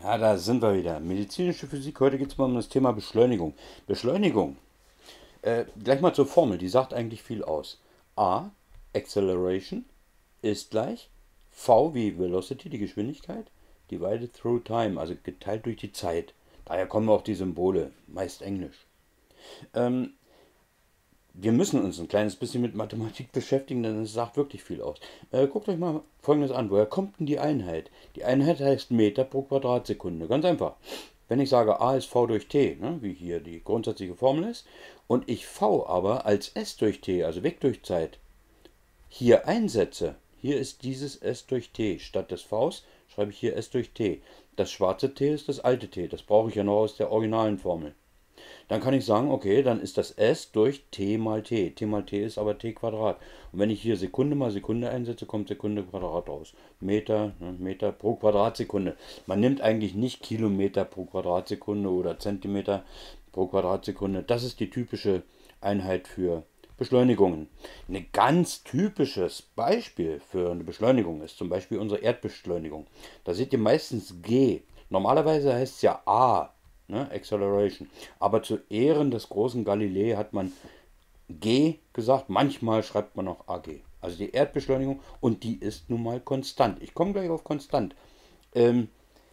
Ja, da sind wir wieder. Medizinische Physik. Heute geht es mal um das Thema Beschleunigung. Beschleunigung. Gleich mal zur Formel. Die sagt eigentlich viel aus. A, Acceleration, ist gleich V wie Velocity, die Geschwindigkeit, divided through time, also geteilt durch die Zeit. Daher kommen auch die Symbole, meist Englisch. Ähm, Wir müssen uns ein kleines bisschen mit Mathematik beschäftigen, denn es sagt wirklich viel aus. Guckt euch mal Folgendes an. Woher kommt denn die Einheit? Die Einheit heißt Meter pro Quadratsekunde. Ganz einfach. Wenn ich sage A ist V durch T, ne, wie hier die grundsätzliche Formel ist, und ich V aber als S durch T, also Weg durch Zeit, hier einsetze, hier ist dieses S durch T. Statt des Vs schreibe ich hier S durch T. Das schwarze T ist das alte T. Das brauche ich ja noch aus der originalen Formel. Dann kann ich sagen, okay, dann ist das S durch T mal T. T mal T ist aber T Quadrat. Und wenn ich hier Sekunde mal Sekunde einsetze, kommt Sekunde Quadrat raus. Meter, ne, Meter pro Quadratsekunde. Man nimmt eigentlich nicht Kilometer pro Quadratsekunde oder Zentimeter pro Quadratsekunde. Das ist die typische Einheit für Beschleunigungen. Ein ganz typisches Beispiel für eine Beschleunigung ist zum Beispiel unsere Erdbeschleunigung. Da seht ihr meistens G. Normalerweise heißt es ja A, ne, Acceleration. Aber zu Ehren des großen Galilei hat man G gesagt. Manchmal schreibt man auch AG. Also die Erdbeschleunigung, und die ist nun mal konstant. Ich komme gleich auf konstant. Ähm,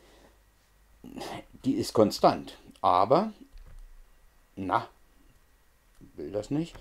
Die ist konstant. Aber, na, will das nicht.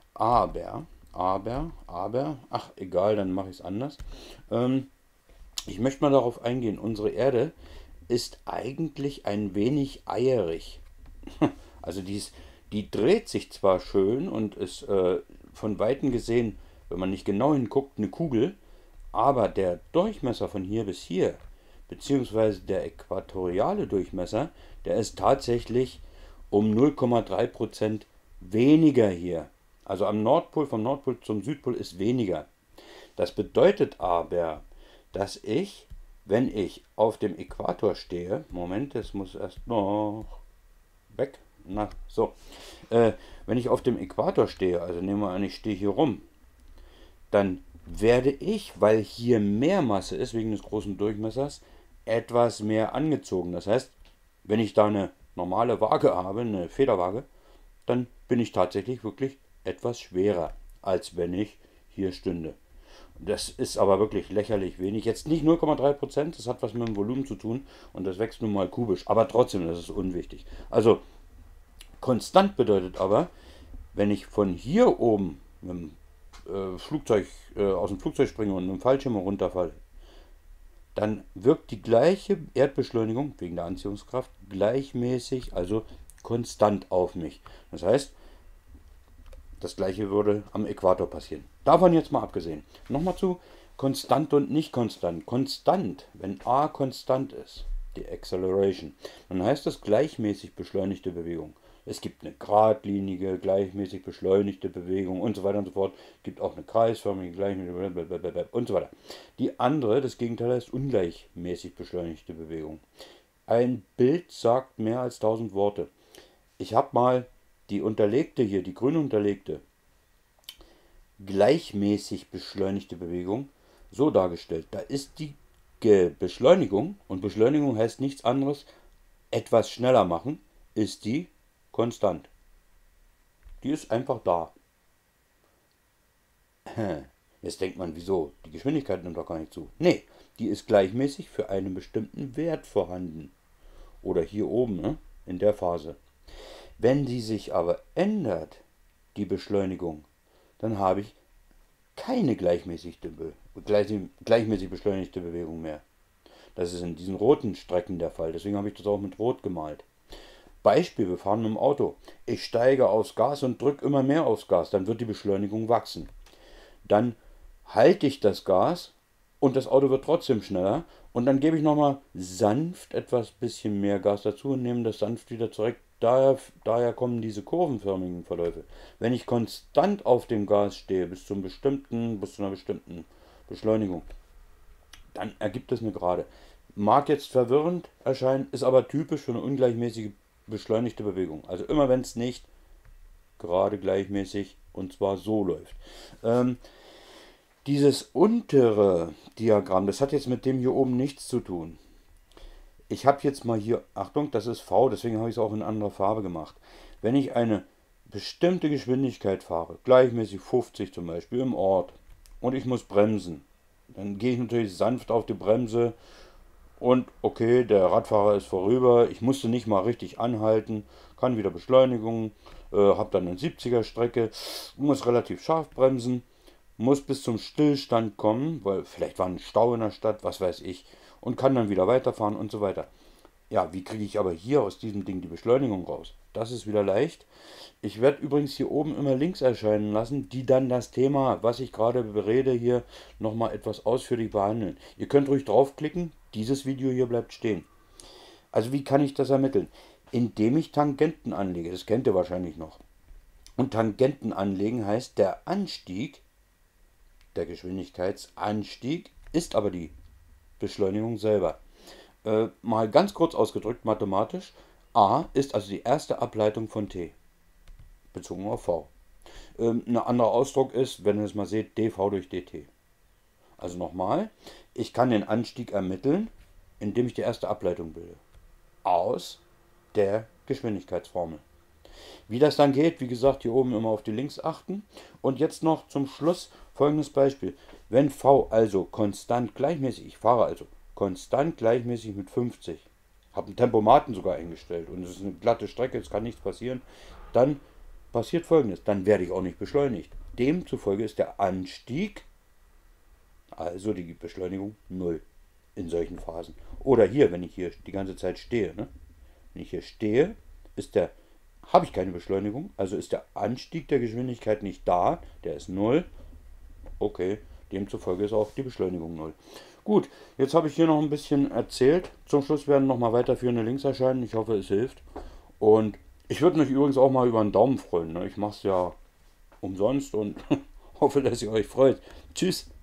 Ach egal, dann mache ich es anders. Ähm, Ich möchte mal darauf eingehen, unsere Erde ist eigentlich ein wenig eierig. Also die dreht sich zwar schön und ist von Weitem gesehen, wenn man nicht genau hinguckt, eine Kugel, aber der Durchmesser von hier bis hier, beziehungsweise der äquatoriale Durchmesser, der ist tatsächlich um 0,3% weniger hier. Also am Nordpol, vom Nordpol zum Südpol ist weniger. Das bedeutet aber, dass ich, wenn ich auf dem Äquator stehe, Moment, es muss erst noch weg, na so, äh, wenn ich auf dem Äquator stehe, also nehmen wir an, ich stehe hier rum, dann werde ich, weil hier mehr Masse ist, wegen des großen Durchmessers, etwas mehr angezogen. Das heißt, wenn ich da eine normale Waage habe, eine Federwaage, dann bin ich tatsächlich wirklich etwas schwerer, als wenn ich hier stünde. Das ist aber wirklich lächerlich wenig. Jetzt nicht 0,3%, das hat was mit dem Volumen zu tun und das wächst nun mal kubisch. Aber trotzdem, das ist unwichtig. Also konstant bedeutet aber, wenn ich von hier oben mit dem Flugzeug, aus dem Flugzeug springe und mit dem Fallschirm runterfalle, dann wirkt die gleiche Erdbeschleunigung wegen der Anziehungskraft gleichmäßig, also konstant auf mich. Das heißt, das gleiche würde am Äquator passieren. Davon jetzt mal abgesehen. Nochmal zu konstant und nicht konstant. Konstant, wenn A konstant ist, die Acceleration, dann heißt das gleichmäßig beschleunigte Bewegung. Es gibt eine geradlinige, gleichmäßig beschleunigte Bewegung und so weiter und so fort. Es gibt auch eine kreisförmige, gleichmäßig und so weiter. Die andere, das Gegenteil, heißt ungleichmäßig beschleunigte Bewegung. Ein Bild sagt mehr als 1000 Worte. Ich habe mal die unterlegte hier, die grün unterlegte, gleichmäßig beschleunigte Bewegung so dargestellt. Da ist die Beschleunigung, und Beschleunigung heißt nichts anderes, etwas schneller machen, ist die konstant. Die ist einfach da. Jetzt denkt man, wieso? Die Geschwindigkeit nimmt doch gar nicht zu. Nee, die ist gleichmäßig für einen bestimmten Wert vorhanden. Oder hier oben, ne? In der Phase. Wenn sie sich aber ändert, die Beschleunigung, dann habe ich keine gleichmäßig beschleunigte Bewegung mehr. Das ist in diesen roten Strecken der Fall. Deswegen habe ich das auch mit Rot gemalt. Beispiel, wir fahren mit dem Auto. Ich steige aufs Gas und drücke immer mehr aufs Gas. Dann wird die Beschleunigung wachsen. Dann halte ich das Gas und das Auto wird trotzdem schneller. Und dann gebe ich nochmal sanft etwas bisschen mehr Gas dazu und nehme das sanft wieder zurück. Daher kommen diese kurvenförmigen Verläufe. Wenn ich konstant auf dem Gas stehe bis zu einer bestimmten Beschleunigung, dann ergibt es eine Gerade. Mag jetzt verwirrend erscheinen, ist aber typisch für eine ungleichmäßige beschleunigte Bewegung. Also immer wenn es nicht gerade gleichmäßig und zwar so läuft. Ähm, Dieses untere Diagramm, das hat jetzt mit dem hier oben nichts zu tun. ich habe jetzt mal hier, Achtung, das ist V, deswegen habe ich es auch in anderer Farbe gemacht. Wenn ich eine bestimmte Geschwindigkeit fahre, gleichmäßig 50 zum Beispiel im Ort, und ich muss bremsen, dann gehe ich natürlich sanft auf die Bremse und okay, der Radfahrer ist vorüber, ich musste nicht mal richtig anhalten, kann wieder Beschleunigung, habe dann eine 70er Strecke, muss relativ scharf bremsen, muss bis zum Stillstand kommen, weil vielleicht war ein Stau in der Stadt, was weiß ich, und kann dann wieder weiterfahren und so weiter. Ja, wie kriege ich aber hier aus diesem Ding die Beschleunigung raus? Das ist wieder leicht. Ich werde übrigens hier oben immer Links erscheinen lassen, die dann das Thema, was ich gerade berede, hier nochmal etwas ausführlich behandeln. Ihr könnt ruhig draufklicken, dieses Video hier bleibt stehen. Also wie kann ich das ermitteln? Indem ich Tangenten anlege, das kennt ihr wahrscheinlich noch. Und Tangenten anlegen heißt, der Anstieg, der Geschwindigkeitsanstieg, ist aber die Beschleunigung selber. Mal ganz kurz ausgedrückt mathematisch, a ist also die erste Ableitung von t, bezogen auf v. Ein anderer Ausdruck ist, wenn ihr es mal seht, dv durch dt. Also nochmal, ich kann den Anstieg ermitteln, indem ich die erste Ableitung bilde. Aus der Geschwindigkeitsformel. Wie das dann geht, wie gesagt, hier oben immer auf die Links achten. Und jetzt noch zum Schluss folgendes Beispiel. Wenn v also konstant gleichmäßig, ich fahre also konstant gleichmäßig mit 50, habe einen Tempomaten sogar eingestellt und es ist eine glatte Strecke, es kann nichts passieren, dann passiert Folgendes, dann werde ich auch nicht beschleunigt. Demzufolge ist der Anstieg, also die Beschleunigung, 0 in solchen Phasen. Oder hier, wenn ich hier die ganze Zeit stehe. Ne? Wenn ich hier stehe, habe ich keine Beschleunigung, also ist der Anstieg der Geschwindigkeit nicht da, der ist 0. Okay, demzufolge ist auch die Beschleunigung 0. Gut, jetzt habe ich hier noch ein bisschen erzählt. Zum Schluss werden nochmal weiterführende Links erscheinen. Ich hoffe, es hilft. Und ich würde mich übrigens auch mal über einen Daumen freuen. Ne? Ich mache es ja umsonst und hoffe, dass ihr euch freut. Tschüss.